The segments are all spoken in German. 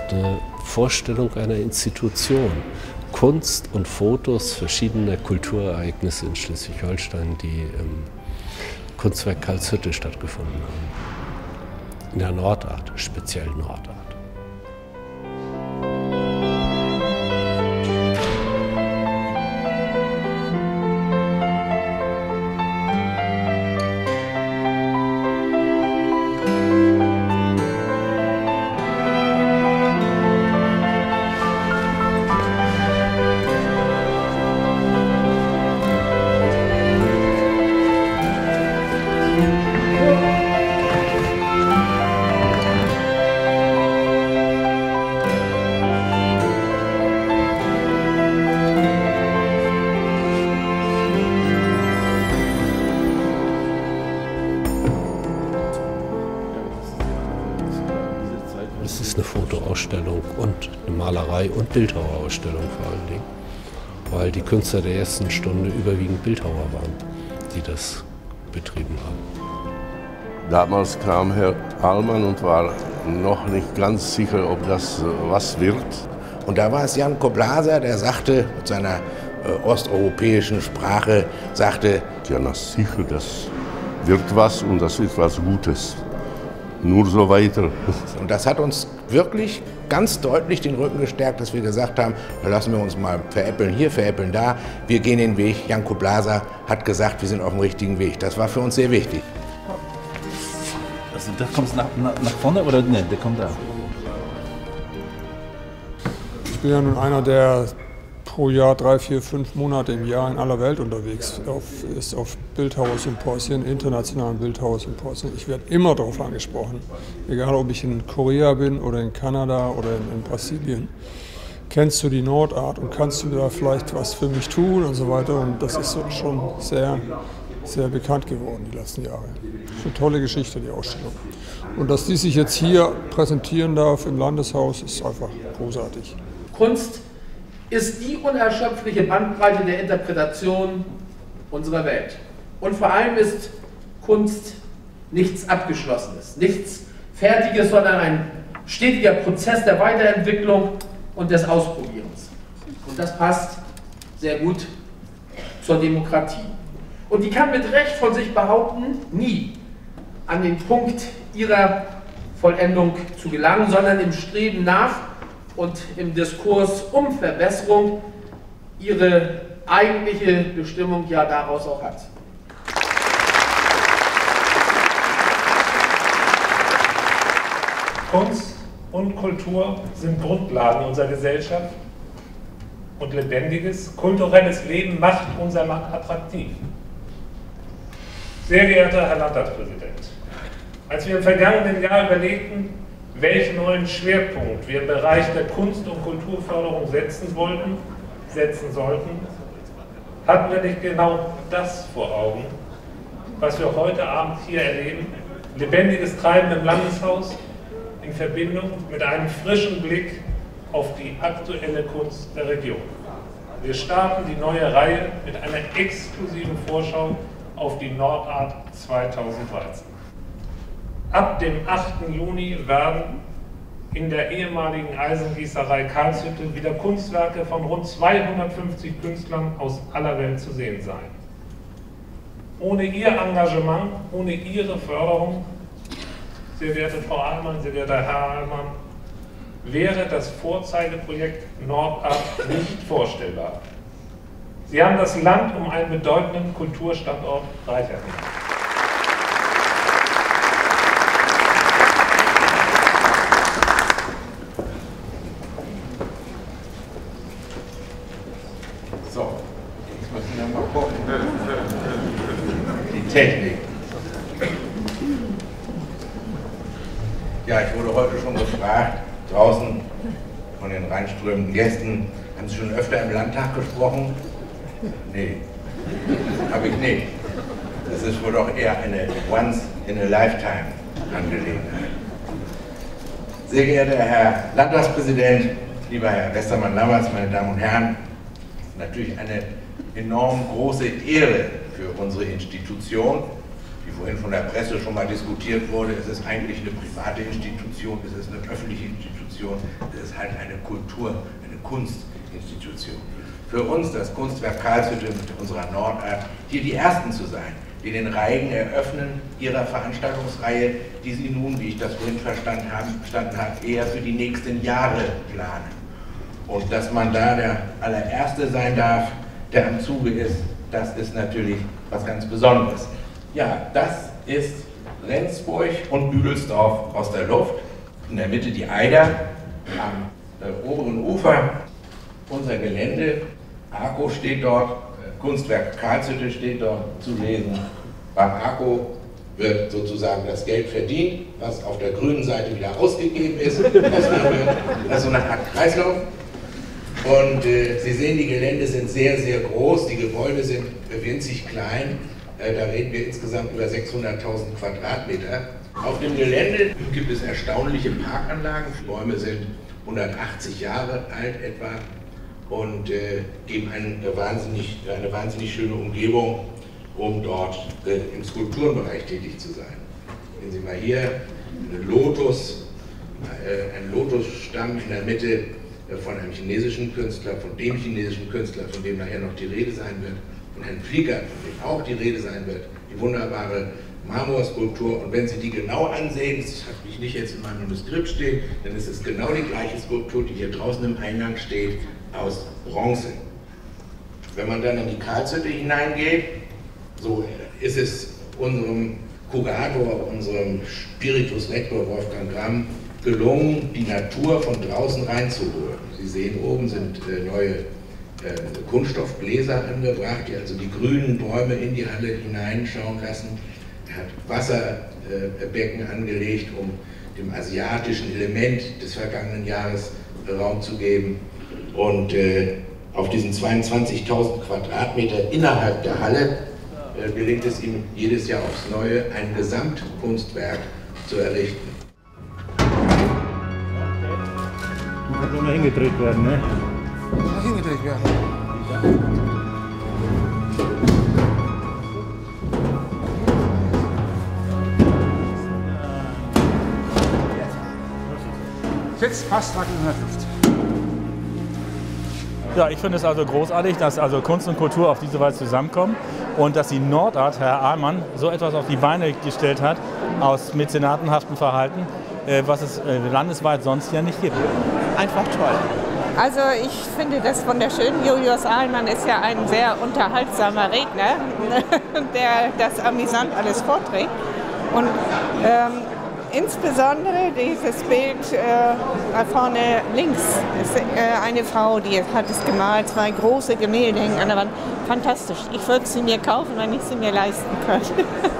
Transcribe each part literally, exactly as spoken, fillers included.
eine Vorstellung einer Institution. Kunst und Fotos verschiedener Kulturereignisse in Schleswig-Holstein, die im Kunstwerk Karlshütte stattgefunden haben. In der Nordart, speziell Nordart. Es ist eine Fotoausstellung und eine Malerei- und Bildhauerausstellung vor allen Dingen, weil die Künstler der ersten Stunde überwiegend Bildhauer waren, die das betrieben haben. Damals kam Herr Ahlmann und war noch nicht ganz sicher, ob das was wird. Und da war es Jan Koblaser, der sagte mit seiner äh, osteuropäischen Sprache, sagte, ja, na sicher, das wird was und das ist was Gutes. Nur so weiter. Und das hat uns wirklich ganz deutlich den Rücken gestärkt, dass wir gesagt haben, da lassen wir uns mal veräppeln hier, veräppeln da. Wir gehen den Weg. Jan Koblaser hat gesagt, wir sind auf dem richtigen Weg. Das war für uns sehr wichtig. Also, da kommst du nach, nach, nach vorne oder ne? Der kommt da. Ich bin ja nun einer, der pro Jahr drei, vier, fünf Monate im Jahr in aller Welt unterwegs auf, ist, auf Bildhauersymposien, internationalen Bildhauersymposien. Ich werde immer darauf angesprochen, egal ob ich in Korea bin oder in Kanada oder in, in Brasilien. Kennst du die Nordart und kannst du da vielleicht was für mich tun und so weiter. Und das ist schon sehr, sehr bekannt geworden die letzten Jahre. Das ist eine tolle Geschichte, die Ausstellung. Und dass die sich jetzt hier präsentieren darf im Landeshaus, ist einfach großartig. Kunst ist die unerschöpfliche Bandbreite der Interpretation unserer Welt. Und vor allem ist Kunst nichts Abgeschlossenes, nichts Fertiges, sondern ein stetiger Prozess der Weiterentwicklung und des Ausprobierens. Und das passt sehr gut zur Demokratie. Und die kann mit Recht von sich behaupten, nie an den Punkt ihrer Vollendung zu gelangen, sondern im Streben nach und im Diskurs um Verbesserung ihre eigentliche Bestimmung ja daraus auch hat. Kunst und Kultur sind Grundlagen unserer Gesellschaft und lebendiges, kulturelles Leben macht unser Land attraktiv. Sehr geehrter Herr Landtagspräsident, als wir im vergangenen Jahr überlegten, welchen neuen Schwerpunkt wir im Bereich der Kunst- und Kulturförderung setzen wollten, setzen sollten, hatten wir nicht genau das vor Augen, was wir heute Abend hier erleben, lebendiges Treiben im Landeshaus in Verbindung mit einem frischen Blick auf die aktuelle Kunst der Region. Wir starten die neue Reihe mit einer exklusiven Vorschau auf die Nordart zweitausenddreizehn. Ab dem achten Juni werden in der ehemaligen Eisengießerei Karlshütte wieder Kunstwerke von rund zweihundertfünfzig Künstlern aus aller Welt zu sehen sein. Ohne ihr Engagement, ohne ihre Förderung, sehr geehrte Frau Ahlmann, sehr geehrter Herr Ahlmann, wäre das Vorzeigeprojekt Nordart nicht vorstellbar. Sie haben das Land um einen bedeutenden Kulturstandort reicher gemacht. so, jetzt müssen wir mal gucken. Die Technik. Ja, ich wurde heute schon gefragt, draußen von den reinströmenden Gästen, haben Sie schon öfter im Landtag gesprochen? Nee, habe ich nicht. Das ist wohl doch eher eine Once-in-a-Lifetime-Angelegenheit. Sehr geehrter Herr Landtagspräsident, lieber Herr Westermann-Lammertz, meine Damen und Herren, natürlich eine enorm große Ehre für unsere Institution, wie vorhin von der Presse schon mal diskutiert wurde. Es ist eigentlich eine private Institution, es ist eine öffentliche Institution. Institution, es ist halt eine Kultur, eine Kunstinstitution. Für uns, das Kunstwerk Karlshütte mit unserer Nordart, hier die Ersten zu sein, die den Reigen eröffnen ihrer Veranstaltungsreihe, die sie nun, wie ich das vorhin verstanden habe, verstanden habe, eher für die nächsten Jahre planen. Und dass man da der allererste sein darf, der am Zuge ist, das ist natürlich was ganz Besonderes. Ja, das ist Rendsburg und Büdelsdorf aus der Luft. In der Mitte die Eider, am äh, oberen Ufer unser Gelände. Arco steht dort, äh, Kunstwerk Karlshütte steht dort zu lesen. Beim Arco wird sozusagen das Geld verdient, was auf der grünen Seite wieder ausgegeben ist. Das ist so eine Art Kreislauf. Und äh, Sie sehen, die Gelände sind sehr, sehr groß, die Gebäude sind winzig klein. Äh, da reden wir insgesamt über sechshunderttausend Quadratmeter. Auf dem Gelände gibt es erstaunliche Parkanlagen. Die Bäume sind hundertachtzig Jahre alt etwa und äh, geben eine wahnsinnig, eine wahnsinnig schöne Umgebung, um dort äh, im Skulpturenbereich tätig zu sein. Sehen Sie mal hier, eine Lotus, äh, ein Lotusstamm in der Mitte von einem chinesischen Künstler, von dem chinesischen Künstler, von dem nachher noch die Rede sein wird, von Herrn Flieger, von dem auch die Rede sein wird, die wunderbare Marmorskulptur. Und wenn Sie die genau ansehen, das habe ich nicht jetzt in meinem Manuskript stehen, dann ist es genau die gleiche Skulptur, die hier draußen im Eingang steht, aus Bronze. Wenn man dann in die Karlshütte hineingeht, so ist es unserem Kurator, unserem Spiritus Rector Wolfgang Gramm gelungen, die Natur von draußen reinzuholen. Sie sehen, oben sind äh, neue äh, Kunststoffgläser angebracht, die also die grünen Bäume in die Halle hineinschauen lassen. Er hat Wasserbecken äh, angelegt, um dem asiatischen Element des vergangenen Jahres äh, Raum zu geben. Und äh, auf diesen zweiundzwanzigtausend Quadratmeter innerhalb der Halle äh, gelingt es ihm jedes Jahr aufs Neue, ein Gesamtkunstwerk zu errichten. Muss immer hingedreht werden, ne? Muss hingedreht werden. Jetzt fast dreihundertfünfzig. Ja, ich finde es also großartig, dass also Kunst und Kultur auf diese Weise zusammenkommen und dass die Nordart, Herr Ahlmann, so etwas auf die Beine gestellt hat, aus mäzenatenhaftem Verhalten, was es landesweit sonst ja nicht gibt. Einfach toll. Also ich finde das wunderschön. Julius Ahlmann ist ja ein sehr unterhaltsamer Redner, der das amüsant alles vorträgt. Und ähm, insbesondere dieses Bild äh, vorne links ist äh, eine Frau, die hat es gemalt, zwei große Gemälde hängen an der Wand. Fantastisch. Ich würde sie mir kaufen, wenn ich sie mir leisten könnte.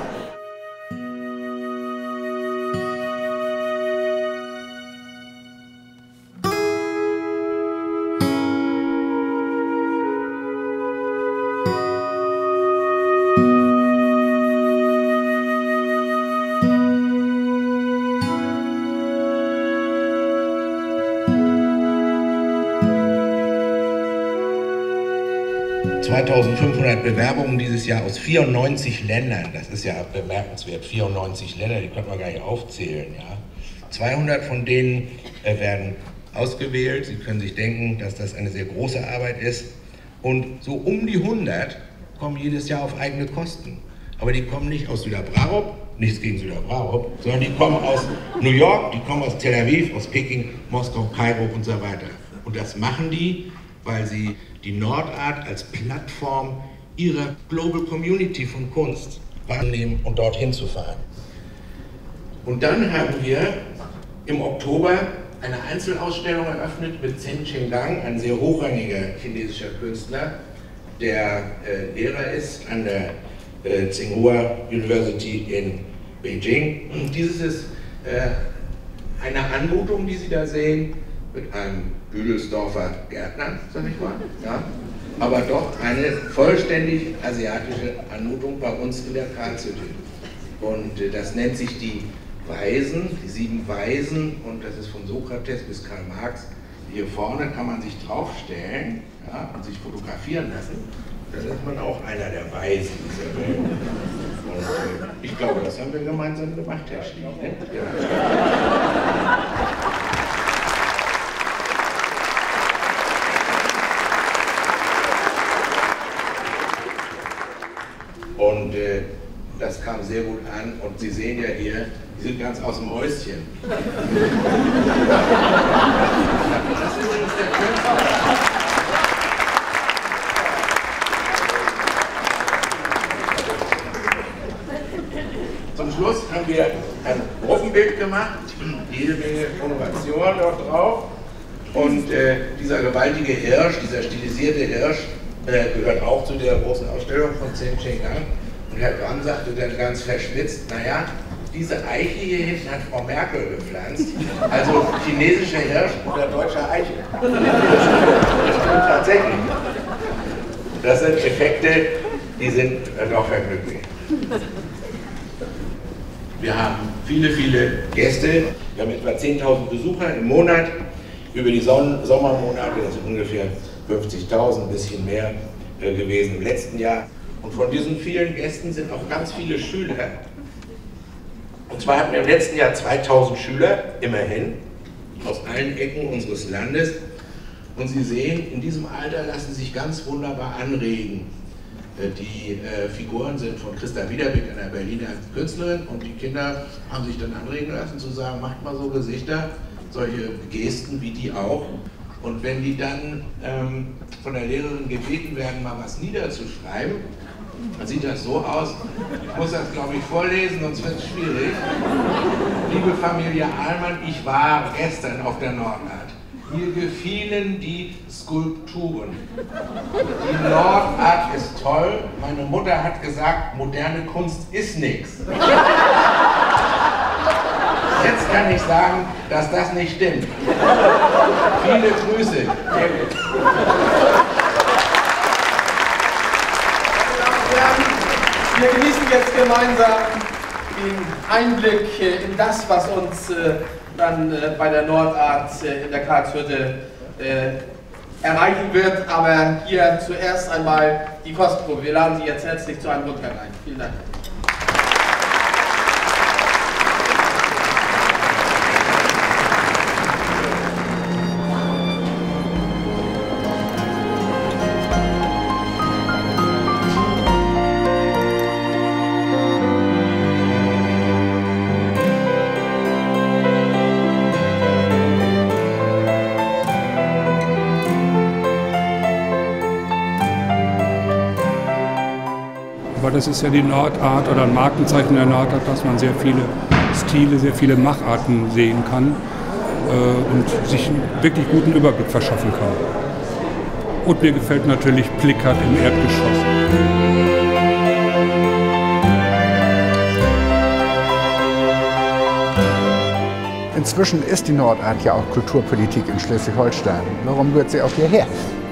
zweitausendfünfhundert Bewerbungen dieses Jahr aus vierundneunzig Ländern. Das ist ja bemerkenswert, vierundneunzig Länder, die können wir gar nicht aufzählen. Ja. zweihundert von denen äh, werden ausgewählt. Sie können sich denken, dass das eine sehr große Arbeit ist. Und so um die hundert kommen jedes Jahr auf eigene Kosten. Aber die kommen nicht aus Süderbrarup, nichts gegen Süderbrarup, sondern die kommen aus New York, die kommen aus Tel Aviv, aus Peking, Moskau, Kairo und so weiter. Und das machen die, weil sie die Nordart als Plattform ihrer Global Community von Kunst wahrnehmen und dorthin zu fahren. Und dann haben wir im Oktober eine Einzelausstellung eröffnet mit Chen Chenggang, ein sehr hochrangiger chinesischer Künstler, der äh, Lehrer ist an der äh, Tsinghua University in Beijing. Und dieses ist äh, eine Anmutung, die Sie da sehen, mit einem Büdelsdorfer Gärtner, sag ich mal, ja, aber doch eine vollständig asiatische Anmutung bei uns in der Karlshütte. Und äh, das nennt sich die Weisen, die sieben Weisen, und das ist von Sokrates bis Karl Marx. Hier vorne kann man sich draufstellen, ja, und sich fotografieren lassen. Da ist man auch einer der Weisen dieser Welt. Und äh, ich glaube, das haben wir gemeinsam gemacht, Herr Schlie. Ne? Ja. sehr gut an und Sie sehen ja hier, die sind ganz aus dem Häuschen. Das ist übrigens der Künstler. Zum Schluss haben wir ein Gruppenbild gemacht, jede Menge Innovation dort drauf. Und äh, dieser gewaltige Hirsch, dieser stilisierte Hirsch, äh, gehört auch zu der großen Ausstellung von Zhen Chenggang. Und Herr Gramm sagte dann ganz verschwitzt, naja, diese Eiche hier hinten hat Frau Merkel gepflanzt, also chinesischer Hirsch oder deutscher Eiche. Das stimmt tatsächlich. Das sind Effekte, die sind äh, doch vergnüglich. Wir haben viele, viele Gäste. Wir haben etwa zehntausend Besucher im Monat. Über die Son Sommermonate, das sind ungefähr fünfzigtausend, ein bisschen mehr äh, gewesen im letzten Jahr. Und von diesen vielen Gästen sind auch ganz viele Schüler. Und zwar hatten wir im letzten Jahr zweitausend Schüler, immerhin, aus allen Ecken unseres Landes. Und Sie sehen, in diesem Alter lassen Sie sich ganz wunderbar anregen. Die äh, Figuren sind von Christa Wiederbeck, einer Berliner Künstlerin, und die Kinder haben sich dann anregen lassen zu sagen, macht mal so Gesichter, solche Gesten wie die auch. Und wenn die dann ähm, von der Lehrerin gebeten werden, mal was niederzuschreiben, dann sieht das so aus. Ich muss das, glaube ich, vorlesen, sonst wird es schwierig. Liebe Familie Ahlmann, ich war gestern auf der Nordart. Mir gefielen die Skulpturen. Die Nordart ist toll. Meine Mutter hat gesagt, moderne Kunst ist nichts. Jetzt kann ich sagen, dass das nicht stimmt. Viele Grüße. Wir genießen jetzt gemeinsam den Einblick in das, was uns dann bei der Nordart in der Karlshütte erreichen wird. Aber hier zuerst einmal die Kostprobe. Wir laden Sie jetzt herzlich zu einem Rundgang ein. Vielen Dank. Aber das ist ja die Nordart oder ein Markenzeichen der Nordart, dass man sehr viele Stile, sehr viele Macharten sehen kann äh, und sich einen wirklich guten Überblick verschaffen kann. Und mir gefällt natürlich Plickert im Erdgeschoss. Inzwischen ist die Nordart ja auch Kulturpolitik in Schleswig-Holstein. Warum gehört sie auch hierher?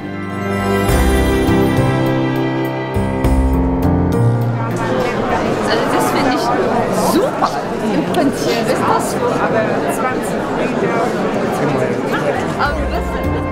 Super! Im Prinzip ist das so, aber zwanzig Meter. Aber das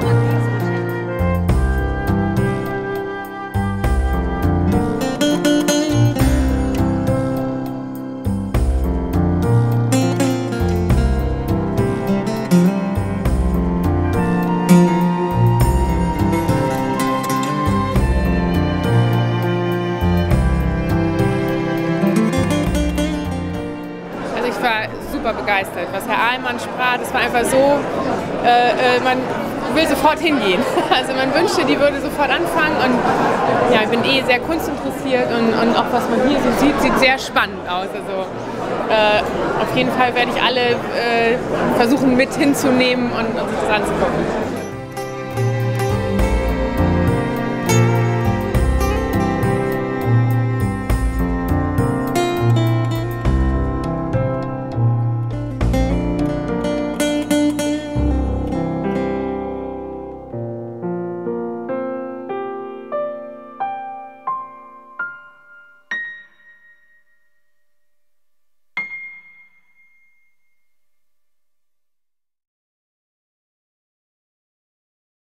begeistert, was Herr Ahlmann sprach, das war einfach so, äh, man will sofort hingehen. Also man wünschte, die würde sofort anfangen und ja, ich bin eh sehr kunstinteressiert und, und auch was man hier so sieht, sieht sehr spannend aus. Also äh, auf jeden Fall werde ich alle äh, versuchen mit hinzunehmen und, und sich das anzugucken.